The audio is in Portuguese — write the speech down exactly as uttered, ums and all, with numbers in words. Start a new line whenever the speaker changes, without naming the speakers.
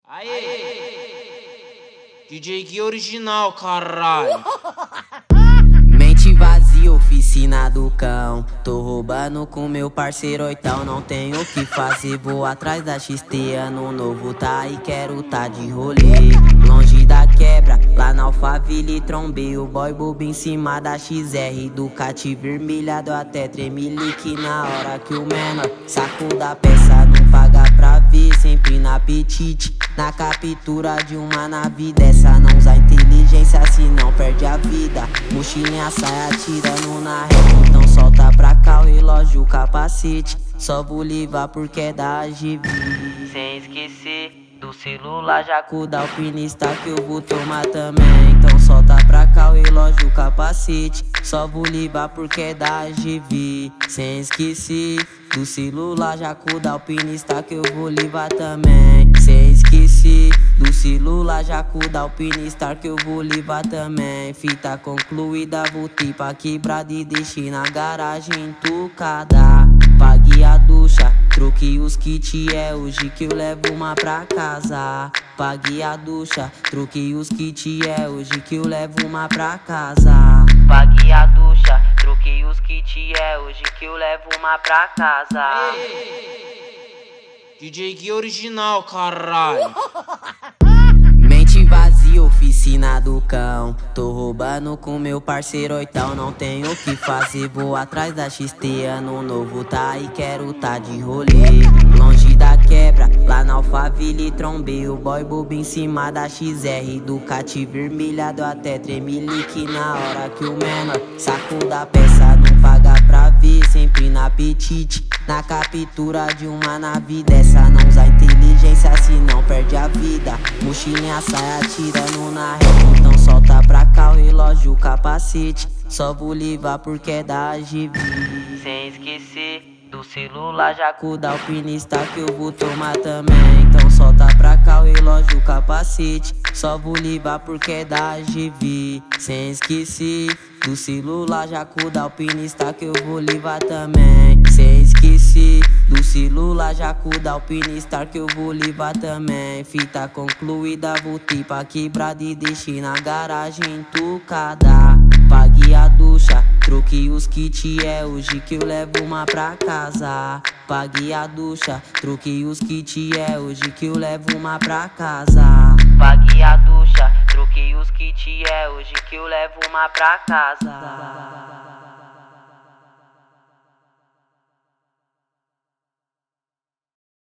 Aê! D J Gui original, caralho.
Mente vazia, oficina do cão. Tô roubando com meu parceiro, então não tenho o que fazer. Vou atrás da X T, ano novo tá e quero tá de rolê. Longe da quebra, lá na Alphaville trombei o boy bobo em cima da X R. Ducati vermelhado até tremelique na hora que o menor saco da peça não paga pra ver. Sempre na apetite, na captura de uma nave dessa. Não usa inteligência, senão perde a vida. Mochilinha sai atirando na reta, então solta pra cá o relógio, o capacete. Só vou levar porque é da G V. Sem esquecer do celular, jaco da alpinista que eu vou tomar também. Então solta pra cá o relógio, o capacete. Só vou levar porque é da G V. Sem esquecer do celular, jaco da alpinista que eu vou levar também. Sem esquecer do celular, jaco da alpinista que eu vou levar também. Fita concluída, voltei pra quebrada e deixei na garagem entucada. Paguei a ducha, troquei os kits, é hoje que eu levo uma pra casa. Paguei a ducha, troquei os kits, é hoje que eu levo uma pra casa. Paguei a ducha, troquei os kits, é hoje que eu levo uma pra casa.
Aê! D J Gui original, caralho.
Mente vazia, oficina do cão. Tô roubando com meu parceiro, então não tenho o que fazer. Vou atrás da X T, ano novo tá e quero tá de rolê. Longe da quebra, lá na Alphaville trombei o boy bobo em cima da X R. Ducati vermelhado até tremelique na hora que o menor saco da peça não paga pra ver. Sempre na apetite, na captura de uma nave dessa. Não usa inteligência, senão perde a vida. Mochilinha sai atirando na reta, então solta pra cá o relógio, o capacete. Só vou levar porque é da G V. Sem esquecer do celular, jaco da alpinista que eu vou tomar também. Então solta pra cá o relógio, o capacete. Só vou levar porque é da G V. Sem esquecer do celular, jaco da alpinista que eu vou levar também. Sem esquecer do celular, jaco da alpinista que eu vou levar também. Fita concluída, voltei pra quebrada e deixei na garagem entucada. Paguei a ducha, troquei os kits, é hoje que eu levo uma pra casa. Paguei a ducha, troquei os kits, é hoje que eu levo uma pra casa. Paguei a ducha, troquei os kits, é hoje que eu levo uma pra casa.